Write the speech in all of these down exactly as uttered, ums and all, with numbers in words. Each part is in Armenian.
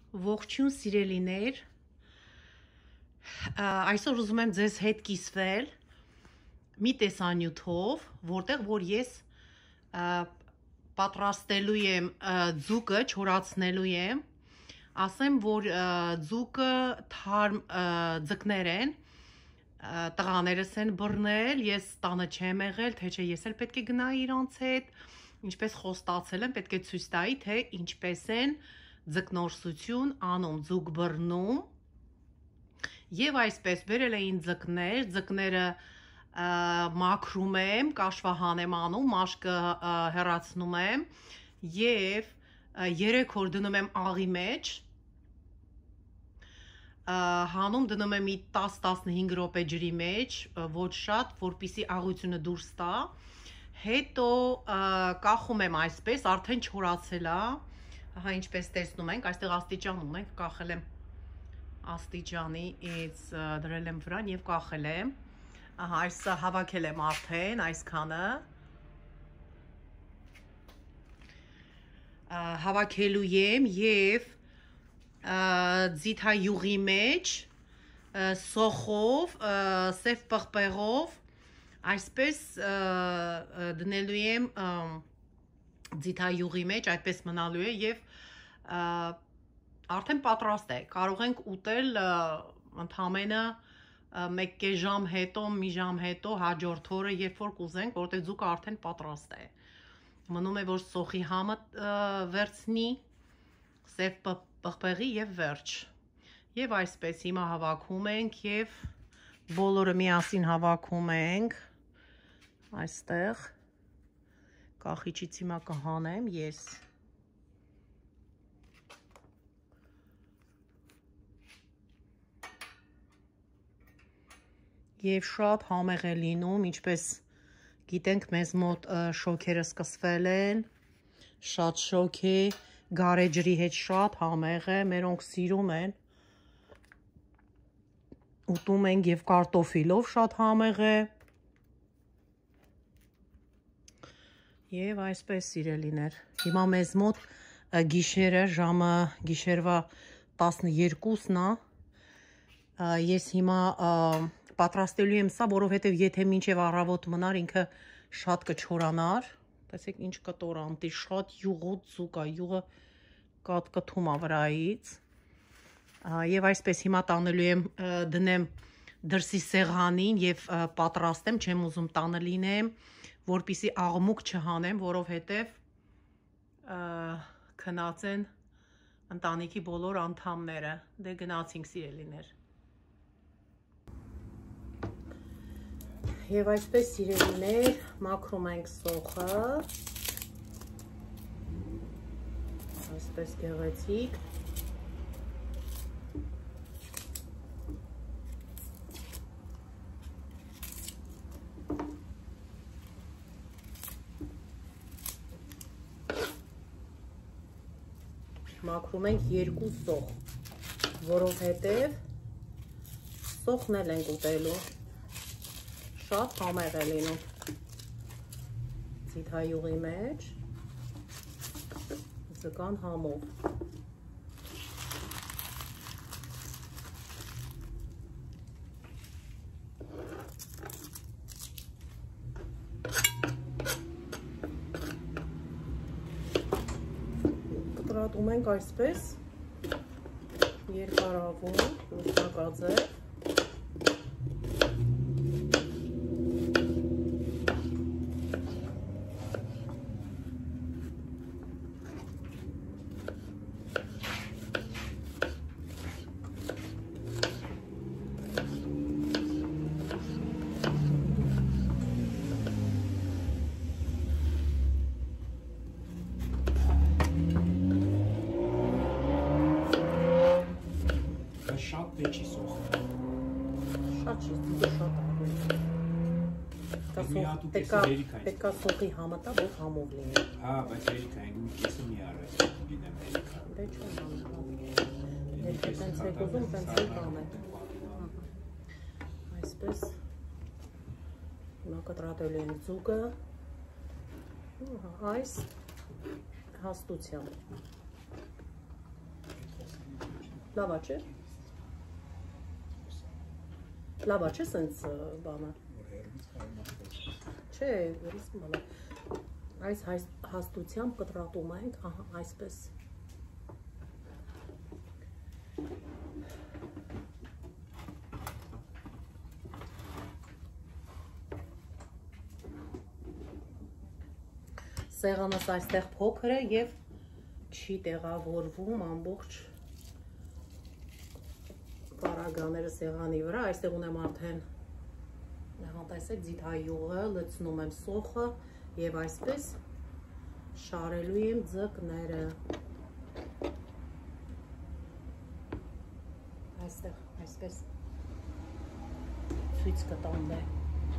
Ողջույն սիրելիներ, այսօր ուզում եմ ձեզ հետ կիսվել մի տեսանյութով, որտեղ որ ես պատրաստելու եմ ձուկը, չորացնելու եմ, ասեմ, որ ձուկը թարմ ձկներ են, տղաներս են բռնել, ես տանը չեմ եղել, թե չէ ես էլ պետք է գնայի իրանց հետ, ինչպես խոստացել եմ, պետք է ցույց տայի, թե ինչպես են ձկնորսություն անում, ձուկ բռնում եւ այսպես բերել էին ձկներ, ձկները մաքրում եմ, կաշվահան եմ անում, մաշկը հեռացնում եմ եւ երեք օր դնում եմ աղի մեջ, հանում դնում եմ տասը տասնհինգ րոպե ջրի մեջ, ոչ շատ, որպեսզի աղությունը դուրս տա, հետո կախում եմ այսպես, արդեն չորացել է, ահա ինչպես տեսնում ենք, այստեղ աստիճան ունենք, կախել եմ աստիճանից դրել եմ վրան եւ կախել եմ, ահա այս հավաքել եմ արդեն այսքանը, հավաքելու եմ եւ ձիթայուղի մեջ սոխով, սև պղպեղով այսպես դնելու եմ ձիթայուղի մեջ, այդպես մնալու է եւ արդեն պատրաստ է, կարող ենք ուտել ընդամենը մեկ կես ժամ հետո, մի ժամ հետո, հաջորդ օրը, երբ որ կուզենք, որտեղ ձուկը արդեն պատրաստ է։ Մնում է, որ սոխի համը վերցնի, սև պղպեղի եւ վերջ։ Եվ այսպես հիմա հավաքում ենք եւ բոլորը միասին հավաքում ենք այստեղ կախիչից հիմա կհանեմ ես եւ շատ համեղ է լինում, ինչպես գիտենք, մեզ մոտ շոքերը սկսվել են, շատ շոք է, գարեջրի հետ շատ համեղ է, մերոնք սիրում են, ուտում ենք եւ կարտոֆիլով շատ համեղ է, եւ այսպես սիրելիներ, հիմա մեզ մոտ գիշերը ժամը գիշերվա տասնյոթն է, ես հիմա պատրաստելու եմ սա, որովհետև եթե մինչև առավոտ մնար, ինքը շատ կչորանար, տեսեք ինչ կտորանտի, շատ յուղոտ ձուկ է, յուղը կատկթում է վրայից, եւ այսպես հիմա տանելու եմ դնեմ դրսի սեղանին եւ պատրաստեմ, չեմ ուզում տանը լինեմ, որպեսզի աղմուկ չհանեմ, որովհետև քնած են ընտանիքի բոլոր անդամները, դե գնացինք սիրելիներ։ Եվ այսպես սիրելիներ, մաքրում ենք սոխը, այսպես գեղեցիկ, մաքրում ենք երկու սոխ, որովհետև սոխն էլ ենք ուտելու, շատ համեղ է լինում ձիթայուղի մեջ, ձկան համով։ Կտրատում ենք այսպես, երկարավում, լուսնակաձև, Շատ վեճի սոխ։ Շատ չի, դու շատ աղում։ Պետքա սոխի համը տա, որ համով լինի։ Հա, բայց երիքա են, մի կեսը մի առես, գինեմ երիքա։ Դե չեմ անում։ Եթե տենց եք ուզում, տենց եք անեք։ Այսպես, հիմա կտրատելու ենք ձուկը, այս հաստությամբ։ Լավ է, չէ։ Լավ է, չէ, սենց բանը։ Չէ, ռիսկ մալա։ Այս հաստությամբ կտրատում ենք, ահա, այսպես։ Սեղանս այստեղ փոքր է և չի տեղավորվում ամբողջ պարագաները սեղանի վրա, այստեղ ունեմ արդեն տեսեք ձիթայուղը, լցնում եմ սոխը և այսպես շարելու եմ ձկները, այստեղ այսպես ցույց կտամ է։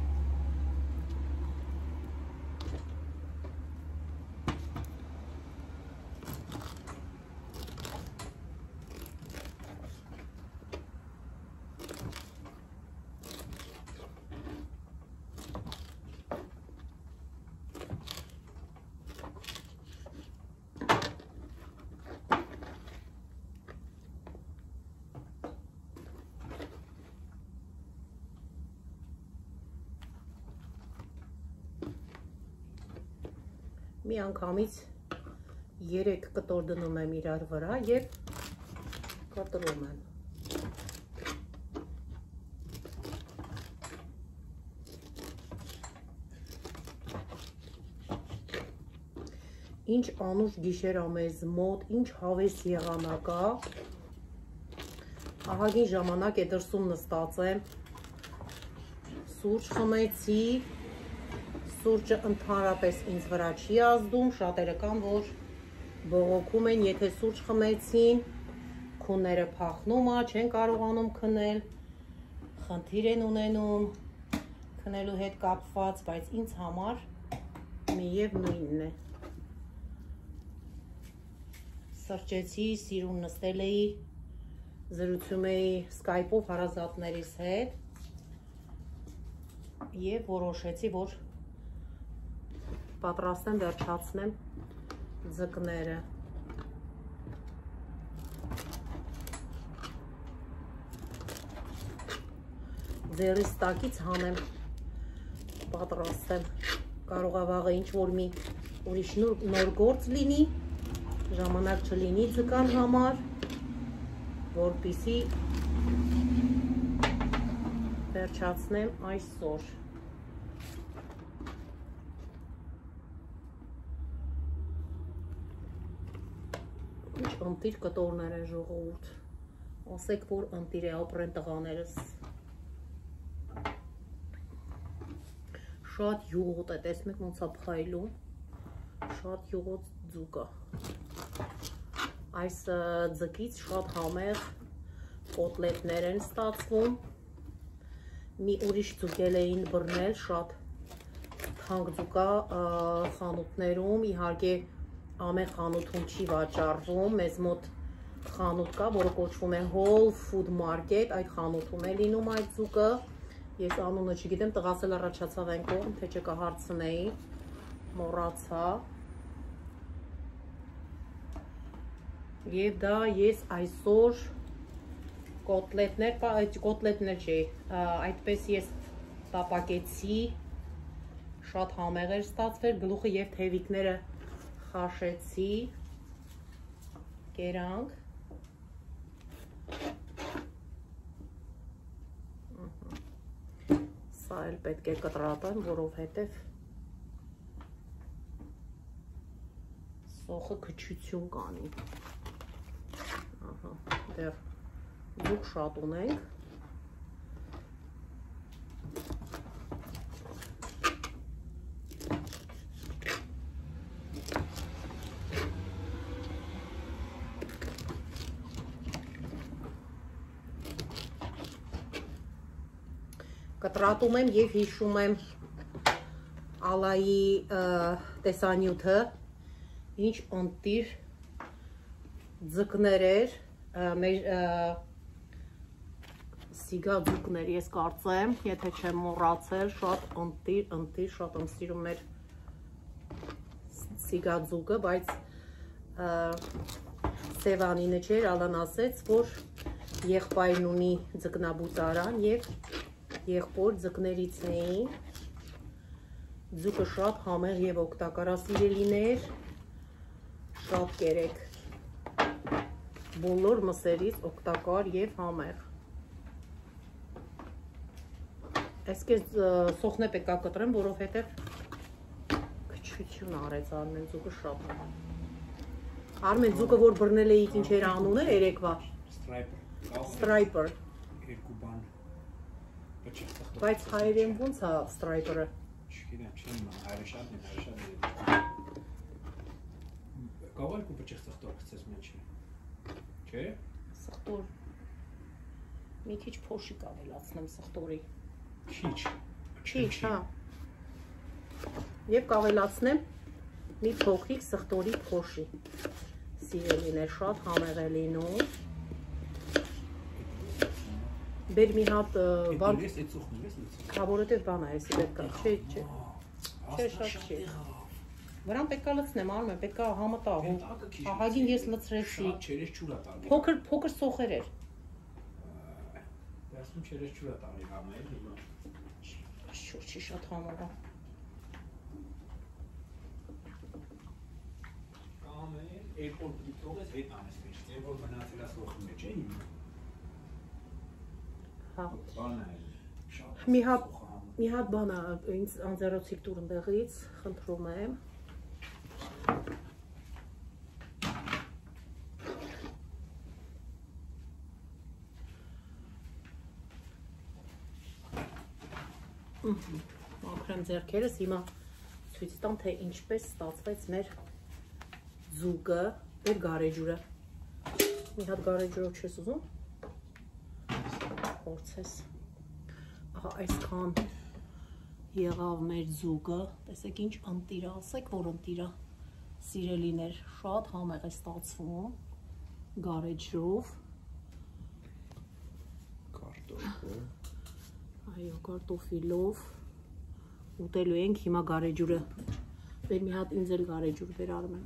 Մի անգամից երեք կտոր դնում եմ իրար վրա և կտրում եմ։ Ինչ անուշ գիշեր ամեզ մոտ, ինչ հավես եղանակ է, ահագին ժամանակ է դրսում նստած եմ, սուրճ խմեցի, սուրճը ընդհանրապես ինձ վրա չի ազդում, շատերը կան, որ բողոքում են, եթե սուրճ խմեցին, քունները փախնում է, չեն կարողանում քնել, խնդիր են ունենում, քնելու հետ կապված, բայց ինձ համար միևնույնն է։ Սրճեցի, սիրուն նստել էի, զրուցում էի սկայպով հարազատներիս հետ և որոշեցի, որ պատրաստեմ վերջացնեմ ձկները։ Ձեռիս տակից հանեմ, պատրաստեմ։ Կարող է վաղը ինչ-որ մի ուրիշ նոր գործ լինի, ժամանակ չլինի ձկան համար, որպեսզի վերջացնեմ այսօր։ Ինչ ընտիր կտորներ են ժողովուրդ, ասեք, որ ընտիր է, ապրեն տղաներս։ Շատ յուղոտ է, տեսնում եք ոնց է փայլում, շատ յուղոտ ձուկ է։ Այս ձկից շատ համեղ կոտլետներ են ստացվում, մի ուրիշ ձուկ էին բռնել, շատ թանկ ձուկ է խանութներում, իհարկե ամեն խանութում չի վաճառվում, մեզ մոտ խանութ կա, որը կոչվում է Whole Food Market, այդ խանութում է լինում այդ ձուկը, ես անունը չգիտեմ, տղաս էլ առաջացավ այն կողմ, թե չէ կհարցնեի, մոռացա, և դա ես այսօր կոտլետներ, կոտլետներ չի, այդպես ես տապակեցի, շատ համեղ էր ստացվել, գլուխը և թևիկները խաշեցի, կերանք, սա էլ պետք է կտրատեմ, որովհետև սոխը քչություն կանի, դեռ ձուկ շատ ունենք, կտրատում եմ և հիշում եմ ալայի տեսանյութը, ինչ ընտիր ձկներ էր, մեր սիգա ձուկներ ես կարծեմ, եթե չեմ մոռացել, շատ ընտիր, ընտիր, շատ եմ սիրում մեր սիգա ձուկը, բայց Սևանինը չէր, Ալան ասեց, որ եղբայրն ունի ձկնաբուծարան եւ եղբոր ձկներից էին։ Ձուկը շատ համեղ եւ օգտակար ասիրելիներ, շատ կերեք։ Բոլոր մսերից օգտակար եւ համեղ։ Այսքեզ սոխնե պետք է կտրեմ, որովհետեւ քչություն արեց Արմեն ձուկը շատ։ Արմեն ձուկը որ բռնել էիք ինչ էր անունը երեկվա։ Striper։ Striper։ Երկու բան։ Բայց հայերեն ո՞նց է Striper-ը։ Չգիտեմ, չեմ հայրը շատ է, հայրը շատ է։ Կարող եք ու բջիջ ծխտոր գցես մեջը։ Չէ՞։ Սխտոր։ Մի քիչ փոշի կավելացնեմ սխտորի։ Քիչ։ Քիչ, հա։ Եվ կավելացնեմ մի փոքրիկ սխտորի փոշի։ Սիրելիներ, շատ համեղ է լինում։ Բեր մի հատ բան։ Ես այդ ծուխն ես լուծի։ Հա, որովհետև բան է, էսի պետք է, չէ, չէ։ Չէ, շատ չի։ Վրան պետք է լցնեմ, Արմեն, պետք է համտա։ Ահագին ես լցրեցի։ Չերես ջուրա տալի։ Փոքր փոքր սոխեր էր։ Դասում չերես ջուրա տալի համել հիմա։ Շուրջի շատ համեղ է։ Երկու դիտողես հետ անես մեջ, ձեր որ մնացել է սոխի մեջ է իմ։ Հա։ Բանը շատ։ Մի հատ մի հատ բան է, ինձ անձեռոցիկ տուր ընդեղից, խնդրում եմ։ Մաքրեմ ձեռքերս, հիմա ցույց տամ, թե ինչպես ստացվեց մեր ձուկը, մեր գարեջուրը։ Մի հատ գարեջուրով չես ուզում։ Փորձես։ Ահա այսքան եղավ մեր ձուկը։ Տեսեք ինչ ընտիր է, ասեք որ ընտիր է։ Սիրելիներ, շատ համեղ է ստացվում գարեջրով։ Կարտոֆիլ։ Այո, կարտոֆիլով ուտելու ենք հիմա գարեջուրը։ Բեր մի հատ ինձ էլ գարեջուր բեր Արմեն։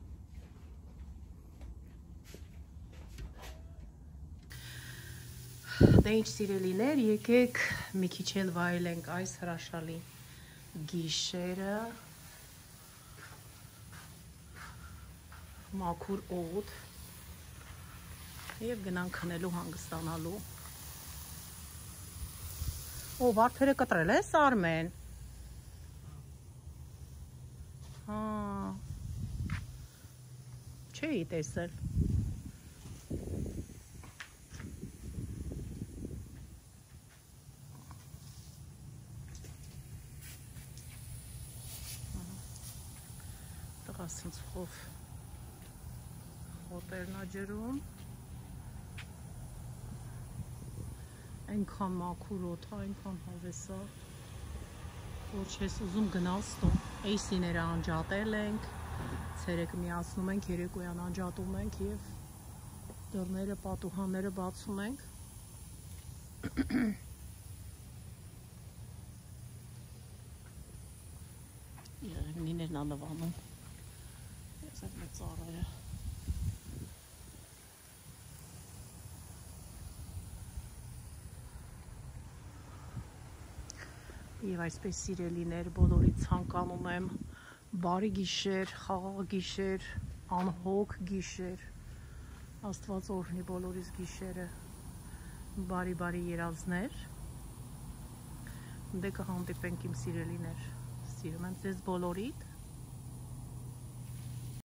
Դե ինչ սիրելիներ, եկեք մի քիչ էլ վայելենք այս հրաշալի գիշերը։ Մաքուր օդ եւ գնանք քնելու հանգստանալու։ Օ, վարդերը կտրել ես Արմեն։ Հա։ Չէի տեսել։ Տղասինց խով խոտերն աջրում։ Այնքան մաքուր օդ, այնքան հավես է, որ չես ուզում գնալ ստում։ Էյսիները անջատել ենք, ցերեկը միացնում ենք, երեկոյան անջատում ենք և դռները, պատուհանները բացում ենք։ Եղևնիներն ալվանում։ Ես այդ մեծ ծառերը։ Եվ այսպես սիրելիներ, բոլորից ցանկանում եմ բարի գիշեր, խաղաղ գիշեր, անհոգ գիշեր, Աստված օրհնի բոլորիս գիշերը, բարի-բարի երազներ, դե կհանդիպենք իմ սիրելիներ, սիրում եմ ձեզ բոլորիդ,